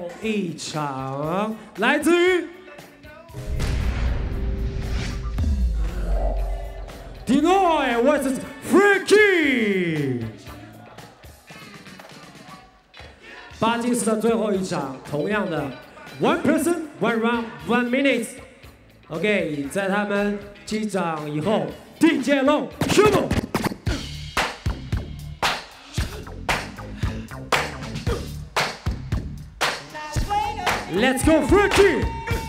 一场，来自于 DNIO vs FRANQEY。巴金斯的最后一场，同样的 one person one round 1 minute。OK， 在他们击掌以后，地界龙出动。 Let's go, FRANQEY!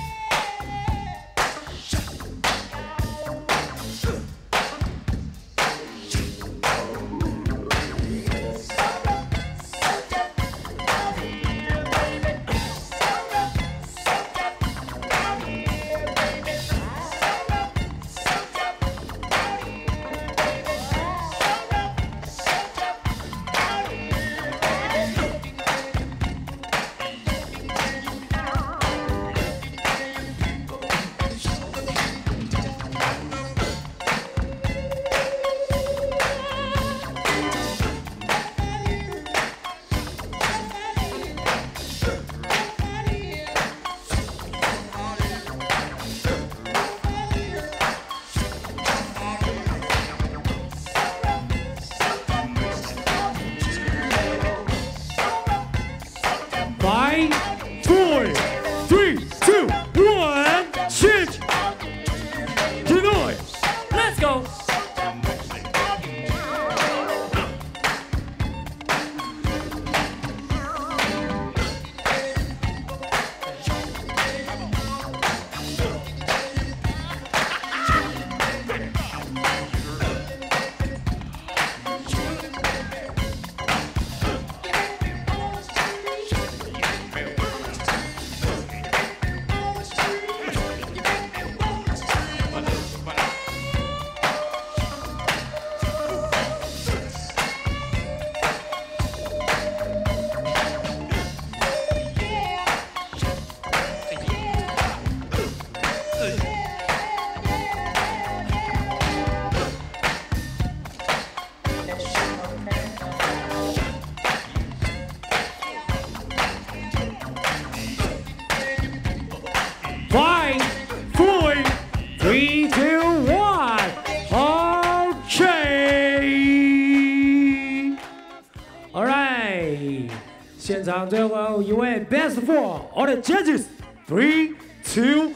Alright， 现场最后一位 Best Four all the judges 3, 2,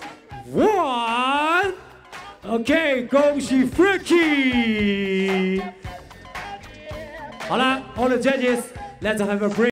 1 OK， 恭喜 FRANQEY。好了 all the judges， let's have a break。